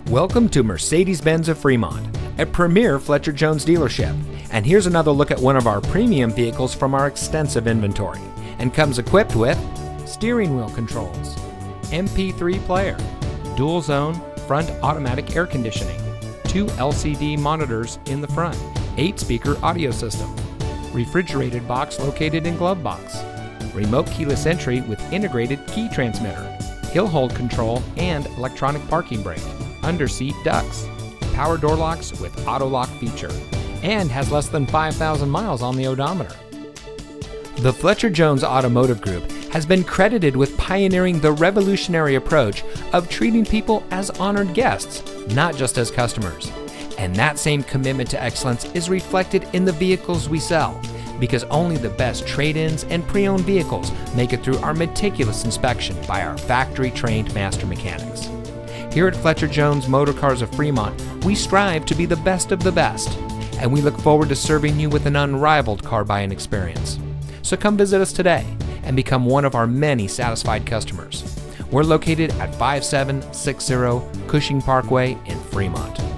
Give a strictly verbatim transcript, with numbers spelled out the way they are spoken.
Welcome to Mercedes-Benz of Fremont, a premier Fletcher Jones dealership. And here's another look at one of our premium vehicles from our extensive inventory, and comes equipped with steering wheel controls, M P three player, dual zone front automatic air conditioning, two L C D monitors in the front, eight speaker audio system, refrigerated box located in glove box, remote keyless entry with integrated key transmitter, hill hold control and electronic parking brake, under-seat ducts, power door locks with auto lock feature, and has less than five thousand miles on the odometer. The Fletcher Jones Automotive Group has been credited with pioneering the revolutionary approach of treating people as honored guests, not just as customers. And that same commitment to excellence is reflected in the vehicles we sell, because only the best trade-ins and pre-owned vehicles make it through our meticulous inspection by our factory-trained master mechanics. Here at Fletcher Jones Motor Cars of Fremont, we strive to be the best of the best, and we look forward to serving you with an unrivaled car buying experience. So come visit us today and become one of our many satisfied customers. We're located at five seven six zero Cushing Parkway in Fremont.